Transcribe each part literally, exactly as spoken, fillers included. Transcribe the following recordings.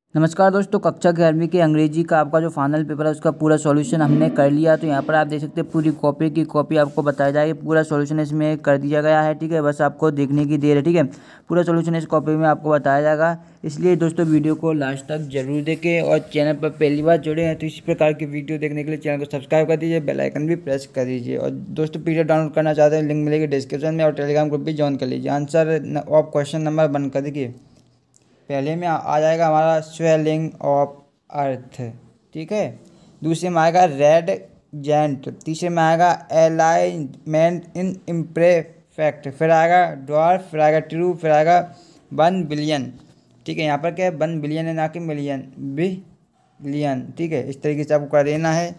नमस्कार दोस्तों, कक्षा ग्यारहवीं के अंग्रेजी का आपका जो फाइनल पेपर है उसका पूरा सॉल्यूशन हमने कर लिया। तो यहाँ पर आप देख सकते हैं पूरी कॉपी की कॉपी आपको बताया जाएगी। पूरा सॉल्यूशन इसमें कर दिया गया है, ठीक है। बस आपको देखने की देर है, ठीक है। पूरा सॉल्यूशन इस कॉपी में आपको बताया जाएगा। इसलिए दोस्तों वीडियो को लास्ट तक जरूर देखें और चैनल पर पहली बार जुड़े हैं तो इसी प्रकार की वीडियो देखने के लिए चैनल को सब्सक्राइब कर दीजिए, बेल आइकन भी प्रेस कर दीजिए। और दोस्तों पीडीएफ डाउनलोड करना चाहते हैं, लिंक मिलेगी डिस्क्रिप्शन में, और टेलीग्राम ग्रुप भी ज्वाइन कर लीजिए। Answer of question number one कर देखिए, पहले में आ जाएगा हमारा स्वेलिंग ऑफ अर्थ, ठीक है। दूसरे में आएगा रेड जेंट। तीसरे में आएगा अलाइनमेंट इन इम्परफेक्ट। फिर आएगा ड्वार्फ, फिर आएगा ट्रू, फिर आएगा वन बिलियन, ठीक है। यहाँ पर क्या है, वन बिलियन है ना कि मिलियन, बिलियन, ठीक है। इस तरीके से आपको कर देना है।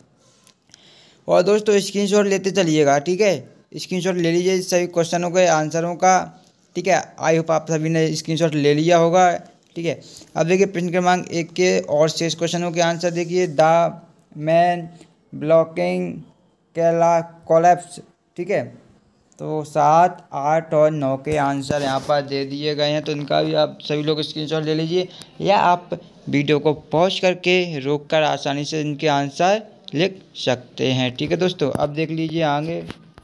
और दोस्तों स्क्रीनशॉट लेते चलिएगा, ठीक है। स्क्रीनशॉट ले लीजिए सभी क्वेश्चनों के आंसरों का, ठीक है। आई होप आप सभी ने स्क्रीनशॉट ले लिया होगा, ठीक है। अब देखिए प्रश्न क्रमांक एक के और शेष क्वेश्चनों के आंसर देखिए। द मैन ब्लॉकिंग कैला कोलैप्स, ठीक है। तो सात, आठ और नौ के आंसर यहाँ पर दे दिए गए हैं, तो इनका भी आप सभी लोग स्क्रीनशॉट ले लीजिए, या आप वीडियो को पॉज करके रोक कर आसानी से इनके आंसर लिख सकते हैं, ठीक है दोस्तों। अब देख लीजिए आगे,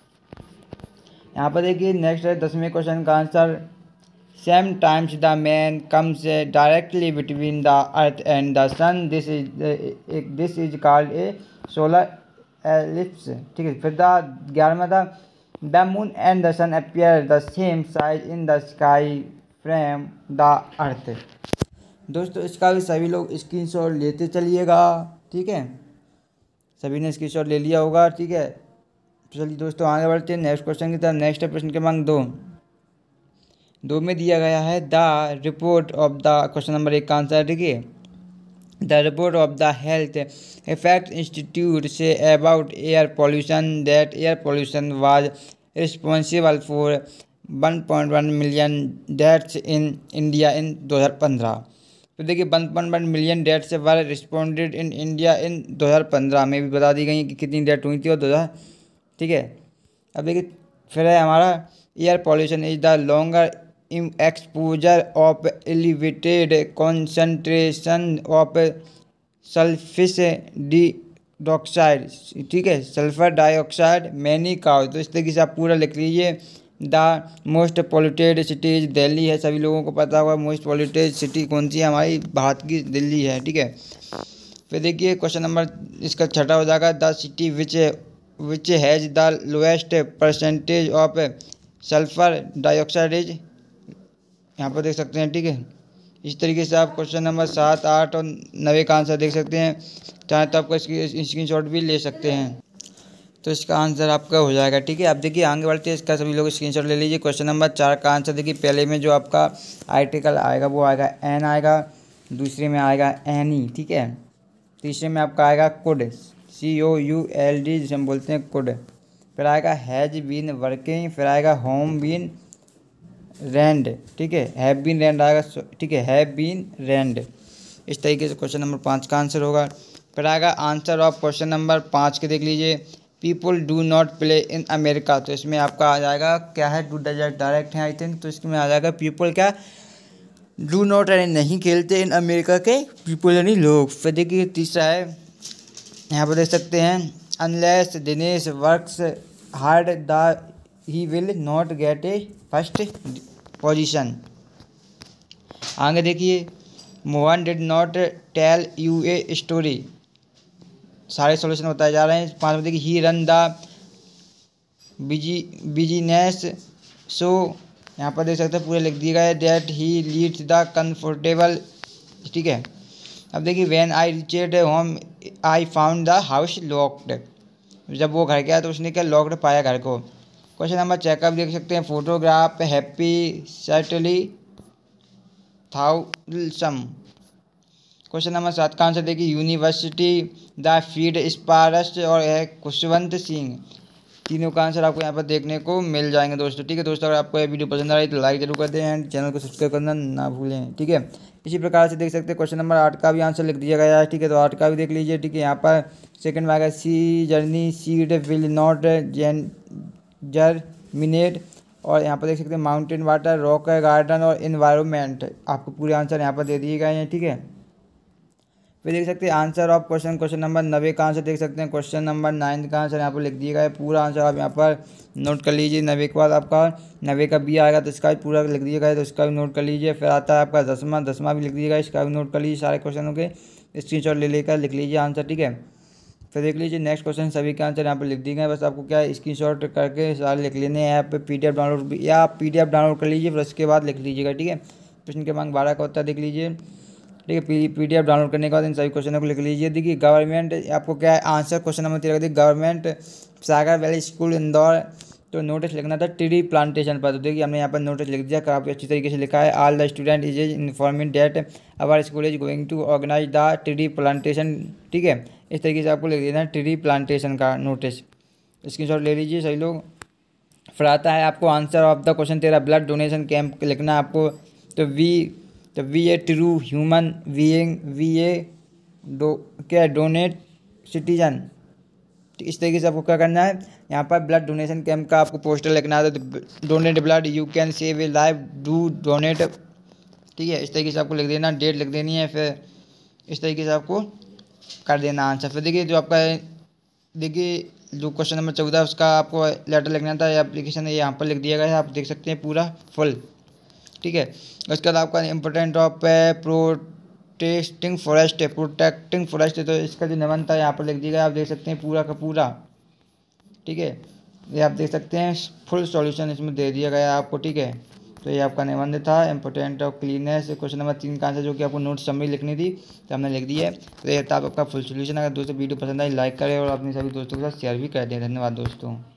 यहाँ पर देखिए नेक्स्ट है दसवें क्वेश्चन का answer. Same times the man comes directly between the earth and the sun, this is this is called a solar eclipse, ठीक है। फिर द ग्यारहवां था, the moon and the sun appear the same size in the sky from the earth. दोस्तों इसका भी सभी लोग स्क्रीनशॉट लेते चलिएगा, ठीक है। सभी ने स्क्रीनशॉट ले लिया होगा, ठीक है। चलिए दोस्तों आगे बढ़ते हैं नेक्स्ट क्वेश्चन की तरफ। नेक्स्ट है प्रश्न क्रमांक दो। दो में दिया गया है the report of the, question number एक का आंसर देखिए। The report of the health effect institute से about air pollution that air pollution was responsible for one point one million deaths in India in दो हज़ार पंद्रह। तो देखिए one point one million deaths से were responded in India in दो हज़ार पंद्रह में भी बता दी गई कि कितनी डेथ हुई थी और दो हज़ार, ठीक है। अब देखिए फिर है हमारा air pollution is the longer exposure of elevated concentration of sulphur dioxide, ठीक है, सल्फर डाइऑक्साइड मैनी काउ। तो इस तरीके से आप पूरा लिख लीजिए। The most polluted cities Delhi है, सभी लोगों को पता होगा मोस्ट पॉल्यूटेड सिटी कौन सी है, हमारी भारत की दिल्ली है, ठीक है। फिर देखिए क्वेश्चन नंबर इसका छठा हो जाएगा, the city which which has the lowest percentage of sulphur dioxide is, यहाँ पर देख सकते हैं, ठीक है। इस तरीके से आप क्वेश्चन नंबर सात, आठ और नवे का आंसर देख सकते हैं। चाहे तो आपका इसकी स्क्रीनशॉट भी ले सकते हैं, तो इसका आंसर आपका हो जाएगा, ठीक है। अब देखिए आगे बढ़ते हैं, इसका सभी लोग स्क्रीनशॉट ले लीजिए। क्वेश्चन नंबर चार का आंसर देखिए, पहले में जो आपका आर्टिकल आएगा वो आएगा एन आएगा, दूसरे में आएगा एनी, ठीक है। तीसरे में आपका आएगा could, C O U L D जिसे हम बोलते हैं कुड। फिर आएगा हैज बीन वर्किंग, फिर आएगा होम बीन रेंड, ठीक है, हैव बीन रेंड आएगा, ठीक है, हैव बीन रेंड। इस तरीके से क्वेश्चन नंबर पाँच का आंसर होगा। फिर आएगा आंसर ऑफ क्वेश्चन नंबर पाँच के देख लीजिए। People do not play in America, तो इसमें आपका आ जाएगा क्या है, डू डायरेक्ट है आई थिंक, तो इसमें आ जाएगा पीपल क्या, डू नॉट यानी नहीं खेलते इन अमेरिका के पीपल यानी लोग। फिर देखिए तीसरा है, यहाँ पर देख सकते हैं, unless Dinesh works hard the he will not get a first position. आगे देखिए, Mohan did not tell you a story, सारे सॉल्यूशन बताए जा रहे हैं। पाँच में देखिए, he ran the busy business show, यहाँ पर देख सकते हैं पूरे लिख दिए गए। That he leads the comfortable, ठीक है। अब देखिए, when I reached home I found the house locked, जब वो घर गया तो उसने क्या लॉक्ड पाया घर को। क्वेश्चन नंबर चेकअप देख सकते हैं, photograph happy certainly thousand. Question number सात का आंसर देखिए, यूनिवर्सिटी द फील्ड स्पारस और है खुशवंत सिंह। तीनों का आंसर आपको यहाँ पर देखने को मिल जाएंगे दोस्तों, ठीक है। दोस्तों अगर आपको ये वीडियो पसंद आ रही है तो लाइक जरूर कर दें एंड चैनल को सब्सक्राइब करना ना भूलें, ठीक है। इसी प्रकार से देख सकते हैं क्वेश्चन नंबर आठ का भी आंसर लिख दिया गया है, ठीक है। तो आठ का भी देख लीजिए, ठीक है। यहाँ पर सेकंड में आएगा, see journey seed will not germinate, और यहाँ पर देख सकते हैं माउंटेन वाटर, रॉक गार्डन और इन्वायरमेंट। आपको पूरे आंसर यहाँ पर दे दिए गए हैं, ठीक है। फिर देख सकते हैं answer of question, question number नब्बे का आंसर देख सकते हैं, क्वेश्चन नंबर नाइन का आंसर यहाँ पर लिख दिया गया है। पूरा आंसर आप यहाँ पर नोट कर लीजिए। नब्बे के बाद आपका नब्बे का बी आएगा तो इसका भी पूरा लिख दिया गया है, तो इसका भी नोट कर लीजिए। फिर आता है आपका दसवां, दसवां भी लिख दिया गया, इसका भी नोट कर लीजिए। सारे क्वेश्चनों के स्क्रीनशॉट ले लेकर लिख लीजिए आंसर, ठीक है। फिर देख लीजिए नेक्स्ट क्वेश्चन सभी के आंसर यहाँ पर लिख दिए गए, बस आपको क्या है स्क्रीनशॉट करके सारे लिख लेने हैं। यहाँ पे पीडीएफ डाउनलोड या आप पीडीएफ डाउनलोड कर लीजिए, फिर उसके बाद लिख लीजिएगा, ठीक है। प्रश्न क्रमांक बारह का उत्तर देख लीजिए, ठीक है। पी पीडीएफ डाउनलोड करने के बाद इन सभी क्वेश्चनों को लिख लीजिए। देखिए गवर्नमेंट आपको क्या है आंसर क्वेश्चन नंबर तेरह, देखिए government Sagar valley school Indore, तो नोटिस लिखना था ट्री प्लांटेशन पर, तो देखिए हमने यहाँ पर नोटिस लिख दिया, काफ़ी अच्छी तरीके से लिखा है। All the student is informing that our school is going to organise the tree plantation, ठीक है। इस तरीके से आपको लिख देना है ट्री प्लांटेशन का नोटिस, स्क्रीनशॉट ले लीजिए सही लोग। फिर आता है आपको आंसर ऑफ द क्वेश्चन तेरह, ब्लड डोनेशन कैंप लिखना है आपको, तो वी तो we are true human being, we are do क्या डोनेट सिटीजन, इस तरीके से आपको क्या करना है यहाँ पर ब्लड डोनेशन कैंप का आपको पोस्टर लिखना है, तो donate blood you can save a life, do donate, ठीक है। इस तरीके से आपको लिख देना, डेट लिख देनी है, फिर इस तरीके से आपको कर देना आंसर। फिर देखिए जो आपका देखिए जो क्वेश्चन नंबर चौदह है उसका आपको लेटर लिखना था, एप्लीकेशन है यहाँ पर लिख दिया गया है, आप देख सकते हैं पूरा फुल, ठीक है। उसके बाद आपका इम्पोर्टेंट ऑफ प्रोटेस्टिंग फॉरेस्ट है, प्रोटेक्टिंग फॉरेस्ट है, तो इसका जो निबंध था यहाँ पर लिख दिया गया, आप देख सकते हैं पूरा का पूरा, ठीक है। ये आप देख सकते हैं फुल सॉल्यूशन इसमें दे दिया गया है आपको, ठीक है। तो ये आपका निबंध था important of cleanness, question number तीन का आंसर जो कि आपको नोट समरी लिखनी थी तो हमने लिख दी है। तो ये था आपका फुल सॉल्यूशन। अगर दोस्तों वीडियो पसंद आई लाइक करें और अपने सभी दोस्तों के साथ शेयर भी कर दें। धन्यवाद दोस्तों।